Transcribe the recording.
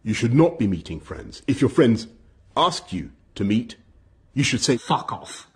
You should not be meeting friends. If your friends ask you to meet, you should say, fuck off.